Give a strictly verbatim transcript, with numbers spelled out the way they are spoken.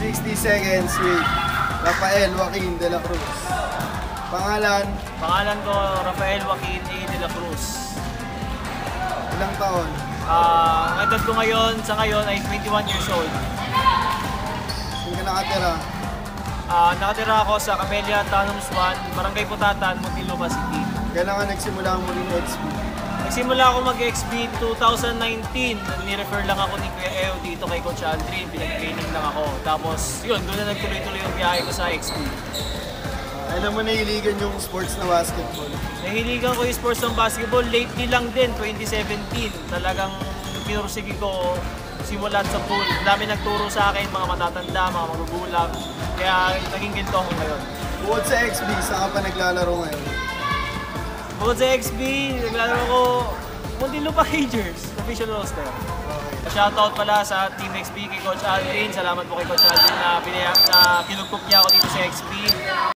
sixty seconds with Rafael Joaquin de la Cruz. Pangalan? Pangalan ko, Rafael Joaquin A. de la Cruz. Ilang taon? Ah, ang edad ko ngayon, sa ngayon ay twenty-one years old. Saan ka nakatira? Ah, nakatira ako sa Camellia, Tanums one, Barangay Putatan, Muntinlupa City. Kailan ka nagsimula ang muli ng X B? Nagsimula ako mag-X B two thousand nineteen. Ni-refer lang ako ni Kuya Eo dito kay Coach Aldrin. Pinag-training lang ako. Tapos, yun, doon na nagtuloy-tuloy yung biyahe ko sa X B. Uh, alam mo nahiligan yung sports na basketball? Nahiligan ko yung sports ng basketball. Lately lang din, twenty seventeen. Talagang pinursige ko simulat sa pool. Dami nagturo sa akin, mga matatanda, mga magugulang. Kaya naging ginto ako ngayon. Bukod sa X B, saan ka pa naglalaro ngayon? Bukod sa X B, naglalaro ko Muntinlupa Rangers, official roster. Okay. Shoutout pala sa Team X B kay Coach Aldrin. Salamat po kay Coach Aldrin na, pinaya, na kinugkop niya ako dito sa X B.